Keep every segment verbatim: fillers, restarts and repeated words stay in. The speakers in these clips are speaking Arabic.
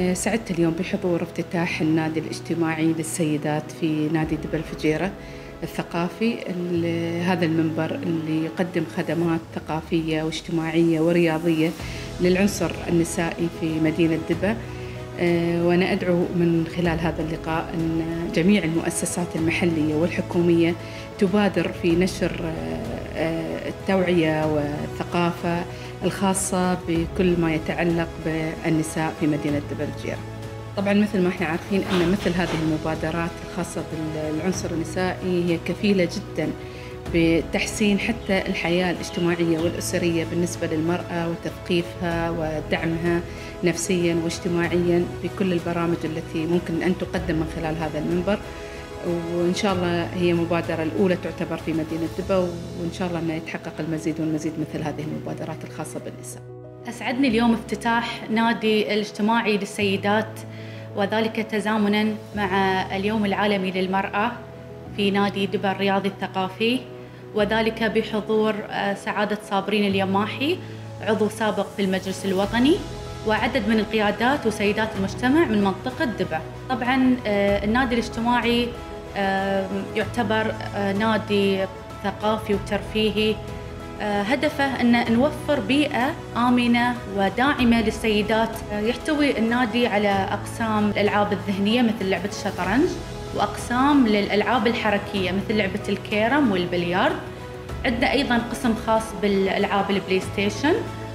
سعدت اليوم بحضور افتتاح النادي الاجتماعي للسيدات في نادي دبا الفجيرة الثقافي. هذا المنبر اللي يقدم خدمات ثقافية واجتماعية ورياضية للعنصر النسائي في مدينة دبا. وأنا أدعو من خلال هذا اللقاء أن جميع المؤسسات المحلية والحكومية تبادر في نشر التوعية والثقافة الخاصة بكل ما يتعلق بالنساء في مدينة دبا الفجيرة. طبعاً مثل ما احنا عارفين أن مثل هذه المبادرات الخاصة بالعنصر النسائي هي كفيلة جداً بتحسين حتى الحياة الاجتماعية والأسرية بالنسبة للمرأة وتثقيفها ودعمها نفسياً واجتماعياً بكل البرامج التي ممكن أن تقدم من خلال هذا المنبر. وإن شاء الله هي مبادرة الأولى تعتبر في مدينة دبا، وإن شاء الله أن يتحقق المزيد والمزيد مثل هذه المبادرات الخاصة بالنساء. أسعدني اليوم افتتاح نادي الاجتماعي للسيدات، وذلك تزامناً مع اليوم العالمي للمرأة في نادي دبا الرياضي الثقافي، وذلك بحضور سعادة صابرين اليماحي عضو سابق في المجلس الوطني وعدد من القيادات وسيدات المجتمع من منطقة دبا. طبعاً النادي الاجتماعي يعتبر نادي ثقافي وترفيهي، هدفه أن نوفر بيئة آمنة وداعمة للسيدات. يحتوي النادي على أقسام الألعاب الذهنية مثل لعبة الشطرنج، وأقسام للألعاب الحركية مثل لعبة الكيرم والبليارد. عندنا أيضاً قسم خاص بالألعاب البلاي ستيشن،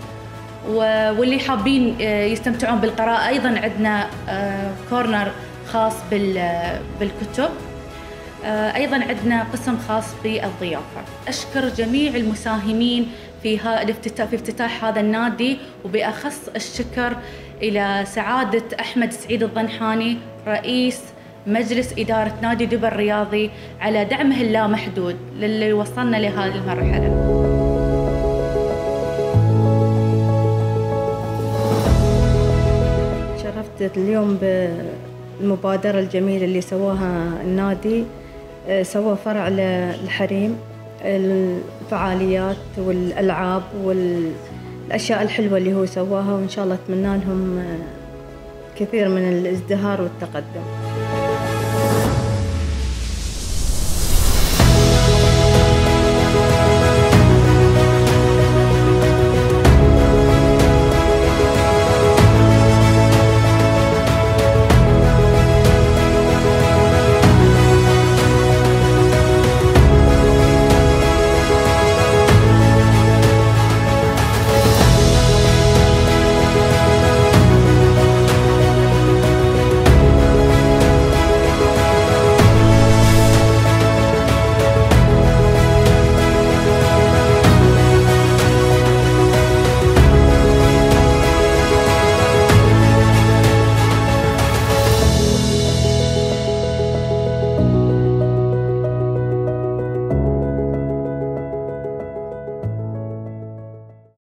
واللي حابين يستمتعون بالقراءة أيضاً عندنا كورنر خاص بالكتب. أيضاً عندنا قسم خاص بالضيافة. أشكر جميع المساهمين في الافتتاح في افتتاح هذا النادي، وبأخص الشكر إلى سعادة أحمد سعيد الضنحاني رئيس مجلس إدارة نادي دبا الرياضي على دعمه اللامحدود للي وصلنا لهذه المرحلة. شرفت اليوم بالمبادرة الجميلة اللي سواها النادي، سوى فرع للحريم، الفعاليات والألعاب والأشياء الحلوة اللي هو سواها، وإن شاء الله أتمنى لهم كثير من الازدهار والتقدم.